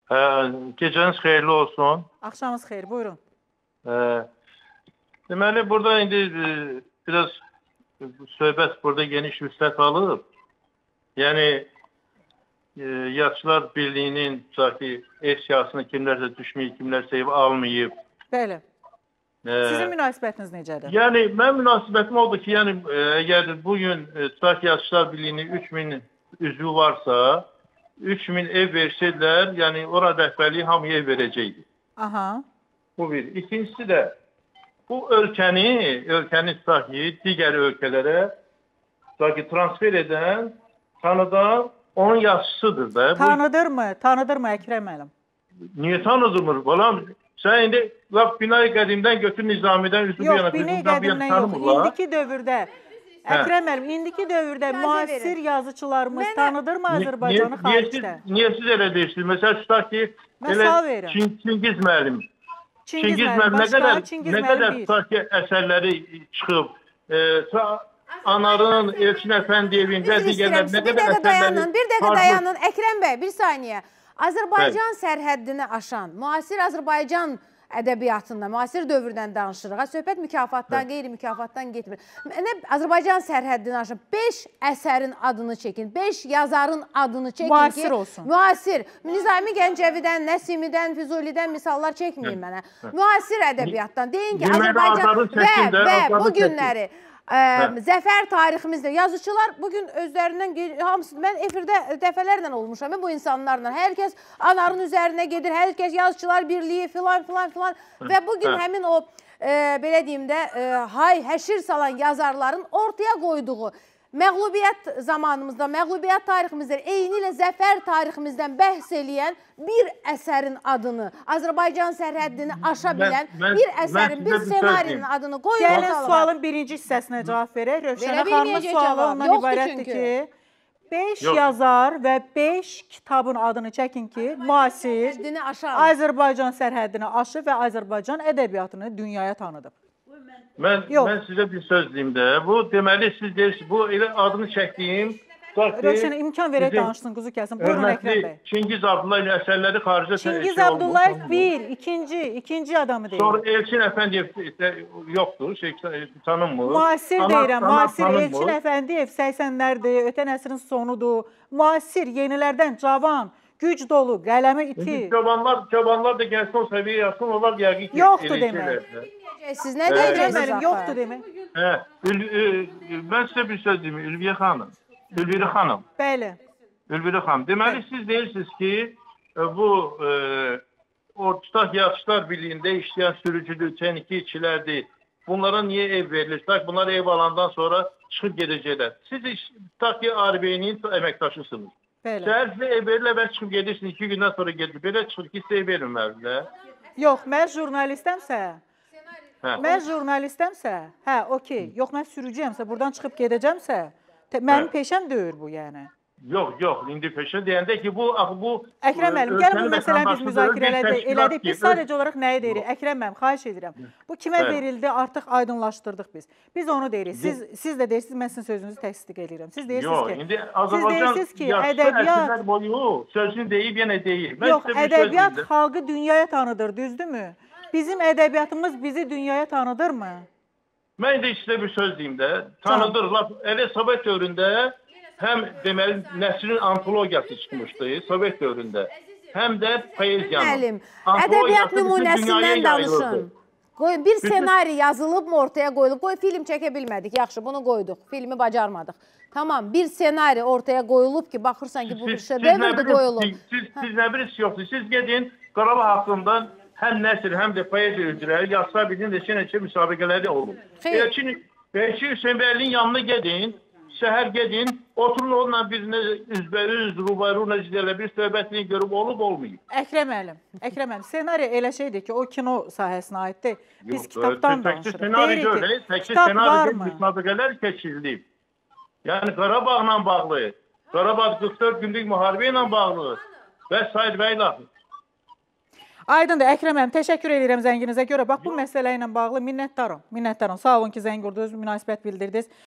Geceniz xeyirli olsun. Axşamınız xeyir, buyurun. Deməli, burada indi biraz söhbət burada geniş vüsət alıb. Yəni, Yaşlılar Birliyinin ev siyasını kimlərsə düşməyib, kimlərsə ev almayıb. Bəli. Sizin münasibətiniz necədir? Yəni, mən münasibətim oldu ki, yəni, əgər bugün Yaşlılar Birliyinin 3000 üzvü varsa, 3000 ev versəydilər, yəni ora rəhbərliyi hamıya ev verəcəkdi. Aha. Bu bir. İkincisi də, bu ölkəni digər ölkələrə transfer edən, tanıdan onun yaşlısıdır da. Tanıdırmı Əkrəm müəllim? Niyə tanıdırmır? Balam, sən indi Binay Qədimdən götür Nizamidən üzü bu yana. Yox, Binay Qədimdən yox. İndiki dövürdə, Əkrəm müəllim, indiki dövürdə müasir yazıçılarımız tanıdırmı Azərbaycanı xaricdə? Niyə siz elə deyirsiniz? Məsəl tutaq ki, Çingiz müəllim. Çingiz müəllim nə qədər tutaq ki, əsərləri çıxıb, Anarın, Elçin Əfəndiyevində digərlər nə qədər əsərləri... Bir dəqiqə dayanın, Əkrəm bəy, bir saniyə. Azərbaycan sərhəddini aşan, müasir Azərbaycan ədəbiyyatında, müasir dövrdən danışırıq. Söhbət mükafatdan, qeyri-mükafatdan getmir. Azərbaycan sərhəddini aşan 5 əsərin adını çəkin, 5 yazarın adını çəkin ki... Müasir olsun. Müasir. Nizami Gəncəvidən, Nəsimidən, Füzulidən misallar çəkməyin mənə. Müasir ədəbiyyatdan. Deyin ki, Azərbaycan və bu günləri... Zəfər tariximizdə yazıçılar bugün özlərindən, hamısı, mən efirdə dəfələrlə olmuşam bu insanlarla. Hər kəs Anarın üzərinə gedir, hər kəs yazıçılar birliyi filan və bugün həmin o, belə deyim də, həşir salan yazarların ortaya qoyduğu məğlubiyyət zamanımızda, məğlubiyyət tariximizdə, eyni ilə zəfər tariximizdən bəhs eləyən bir əsərin adını, Azərbaycan sərhəddini aşa bilən bir əsərin, bir senarinin adını qoyun ortalığa. Gəlin sualın birinci hissəsinə cavab verək. Rövşənə xanımın sualı ondan ibarətdir ki, 5 yazar və 5 kitabın adını çəkin ki, müasir Azərbaycan sərhəddini aşıb və Azərbaycan ədəbiyyatını dünyaya tanıdıb. Mən sizə bir söz deyim də. Bu, deməli, siz deyirsiniz, bu elə adını çəkdiyim... Rövşənə imkan verək danışsın, quzu kəsin. Buyurun, Əkrəm bəy. Çingiz Abdullayev əsərləri xaricdə... Çingiz Abdullayev bir, ikinci adamı deyil. Sonra Elçin Əfəndiyev yoxdur, tanınmır. Müasir deyirəm, müasir Elçin Əfəndiyev 80-lərdir, ötən əsrin sonudur. Müasir, yenilərdən cavan, güc dolu, qələmi iti. Cavanlar da gəlsin o səviyyə yazsın, onlar yəqin ki... Yoxdur demək. Siz nə deyəcəksiniz? Yoxdur demək. Mən sizə bir söz deyim, Ülviyə xanım. Ülviri xanım. Bəli. Ülviri xanım. Deməli, siz deyirsiniz ki, bu Yaşlılar Birliyində işləyən sürücüdür, texniki işçilərdir. Bunlara niyə ev verilir? Bunlar ev alandan sonra çıxıb gedəcəklər. Siz tutaq ki, Arbeynin əməkdaşısınız. Səhər sizə ev verirlər və çıxıb gedirsiniz, 2 gündən sonra gedir. Belə çıxır ki, sizə ev verilməlidir. Yox, mən jurnalistəmsə, hə, okey. Yox, mən sürücüyəmsə, buradan çıxıb gedəcəmsə, mənim peşəm deyir bu, yəni. Yox, indi peşə deyəndə ki, bu... Əkrəm müəllim, gəlin bu məsələni biz müzakirə elədik. Biz sadəcə olaraq nəyi deyirik? Əkrəm müəllim, xahiş edirəm. Bu kimə verildi, artıq aydınlaşdırdıq biz. Biz onu deyirik. Siz də deyirsiniz, mən sizin sözünüzü təsdiq edirəm. Siz deyirsiniz ki, ədəbiyyat... Sözünü deyib, yenə deyir. Yox, ədəbiyyat xalqı dünyaya tanıdır, düzdürmü? Bizim ədəbiyyatımız bizi dünyaya tanıdırmı? Mən də sizə bir söz deyim də, tanıdır. Elə Sovet dövründə həm deməli nəslin antologiyası çıxmışdı Sovet dövründə, həm də poeziyanın. Ədəbiyyat nümunəsindən danışın. Bir senari yazılıb mı ortaya qoyulub? Film çəkə bilmədik, yaxşı, bunu qoyduq. Filmi bacarmadıq. Tamam, bir senari ortaya qoyulub ki, baxırsan ki, bu bir şedevrdir qoyulub. Siz nə bilirsiniz yoxdur? Siz gedin Qarabağ haqqında həm nəsr, həm də poeziya üzrələri Yaşlılar Birliyinin neçə müsabiqələri olub. Elçin Hüseynbəylinin yanına gedin, şəhər gedin, oturun onunla birinə üzbəüz, rubayru necələrlə bir söhbətini görüb olmayıb. Əkrəm müəllim, senari elə şeydir ki, o kino sahəsinə aiddir. Biz kitabdan danışırıq. Deyirik ki, kitab varmı? Müsabiqələr keçirilib. Yəni Qarabağla bağlı, Qarabağ 44 günlük müharibə ilə bağlı və s. və ilə. Aydındır, Əkrəm müəllim, təşəkkür edirəm zənginizə görə. Bax, bu məsələ ilə bağlı minnətdarım. Sağ olun ki, zəng vurdunuz, münasibət bildirdiniz.